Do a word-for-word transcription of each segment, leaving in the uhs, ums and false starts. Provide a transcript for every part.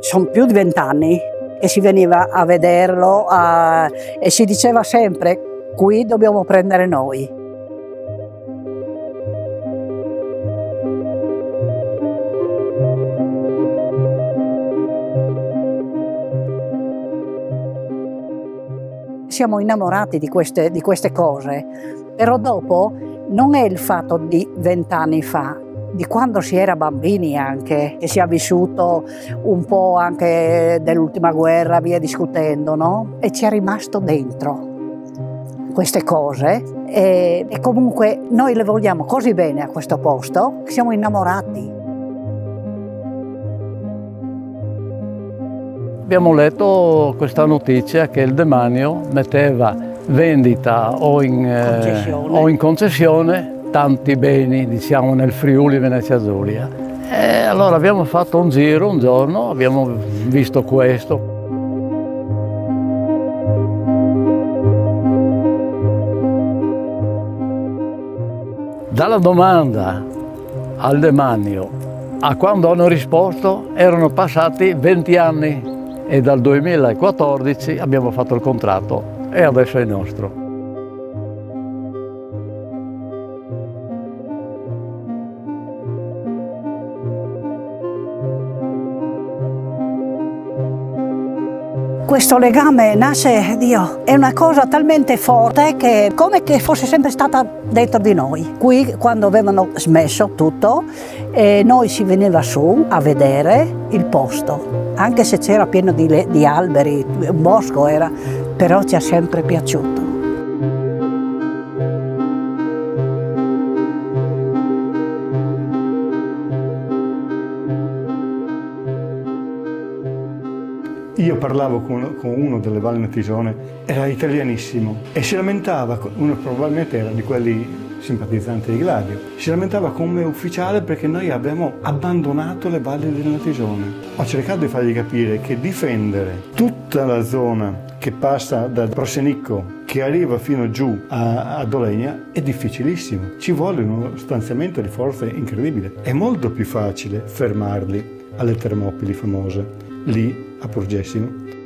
sono più di vent'anni e si veniva a vederlo a, e si diceva sempre: qui dobbiamo prendere noi. Siamo innamorati di queste, di queste cose, però dopo non è il fatto di vent'anni fa, di quando si era bambini anche, che si è vissuto un po' anche dell'ultima guerra, via discutendo, no? E ci è rimasto dentro queste cose e, e comunque noi le vogliamo così bene a questo posto che siamo innamorati. Abbiamo letto questa notizia che il demanio metteva vendita o in concessione, eh, o in concessione tanti beni, diciamo, nel Friuli Venezia Giulia. E allora abbiamo fatto un giro un giorno, abbiamo visto questo. Dalla domanda al demanio a quando hanno risposto erano passati venti anni. E dal duemilaquattordici abbiamo fatto il contratto e adesso è nostro. Questo legame nasce, Dio, è una cosa talmente forte che è come che fosse sempre stata dentro di noi. Qui, quando avevano smesso tutto, eh, noi si veniva su a vedere il posto, anche se c'era pieno di, di alberi, un bosco era, però ci è sempre piaciuto. Io parlavo con, con uno delle Valli Natisone, era italianissimo e si lamentava, uno probabilmente era di quelli simpatizzanti di Gladio, si lamentava come ufficiale perché noi abbiamo abbandonato le valli del Natisone. Ho cercato di fargli capire che difendere tutta la zona che passa dal Prosenicco, che arriva fino giù a, a Dolegna, è difficilissimo. Ci vuole uno stanziamento di forze incredibile. È molto più facile fermarli alle Termopili famose, lì a Purgessimo.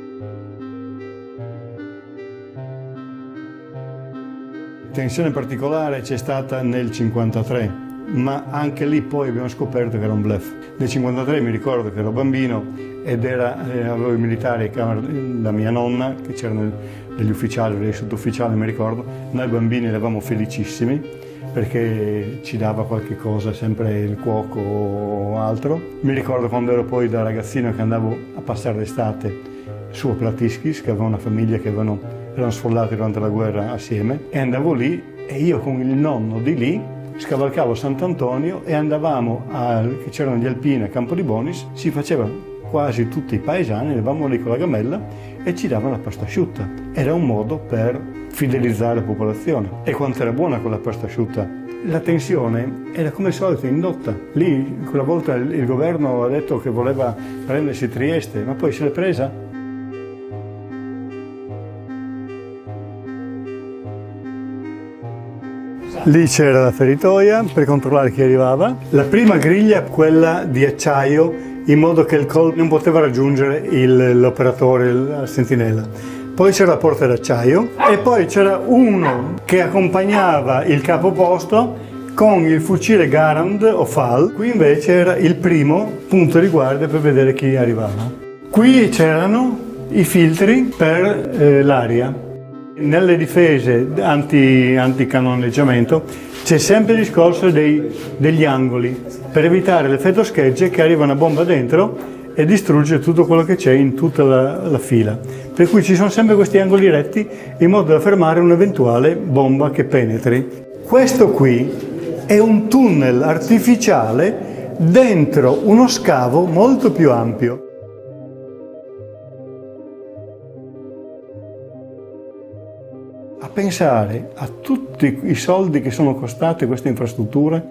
Tensione particolare c'è stata nel cinquantatré, ma anche lì poi abbiamo scoperto che era un bluff. Nel cinquantatré mi ricordo che ero bambino ed era, eh, avevo i militari a camera, la mia nonna, che c'erano degli ufficiali, dei sottufficiali, mi ricordo. Noi bambini eravamo felicissimi perché ci dava qualche cosa, sempre il cuoco o altro. Mi ricordo quando ero poi da ragazzino che andavo a passare l'estate su a Platiskis, che aveva una famiglia che avevano, erano sfollati durante la guerra assieme, e andavo lì e io con il nonno di lì scavalcavo Sant'Antonio e andavamo, a, che c'erano gli alpini a Campo di Bonis, si faceva quasi tutti i paesani, andavamo lì con la gamella e ci davano la pasta asciutta. Era un modo per fidelizzare la popolazione. E quanto era buona quella pasta asciutta! La tensione era come al solito indotta. Lì, quella volta, il governo ha detto che voleva prendersi Trieste, ma poi se l'è presa. Lì c'era la feritoia per controllare chi arrivava. La prima griglia, quella di acciaio, in modo che il colpo non poteva raggiungere l'operatore, la sentinella. Poi c'era la porta d'acciaio e poi c'era uno che accompagnava il capoposto con il fucile Garand o Fall. Qui invece era il primo punto di guardia per vedere chi arrivava. Qui c'erano i filtri per eh, l'aria. Nelle difese anti, anticannoneggiamento c'è sempre il discorso dei, degli angoli per evitare l'effetto schegge che arriva una bomba dentro e distrugge tutto quello che c'è in tutta la, la fila. Per cui ci sono sempre questi angoli retti in modo da fermare un'eventuale bomba che penetri. Questo qui è un tunnel artificiale dentro uno scavo molto più ampio. A pensare a tutti i soldi che sono costate queste infrastrutture.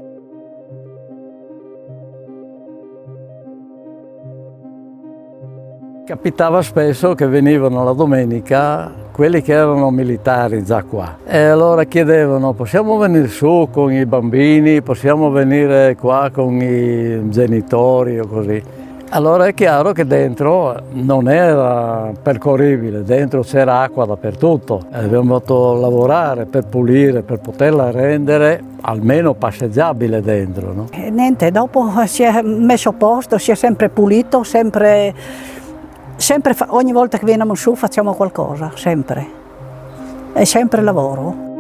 Capitava spesso che venivano la domenica quelli che erano militari già qua e allora chiedevano: possiamo venire su con i bambini, possiamo venire qua con i genitori o così. Allora è chiaro che dentro non era percorribile, dentro c'era acqua dappertutto. Abbiamo dovuto lavorare per pulire, per poterla rendere almeno passeggiabile dentro, no? E niente, dopo si è messo a posto, si è sempre pulito, sempre, sempre ogni volta che veniamo su facciamo qualcosa, sempre. È sempre lavoro.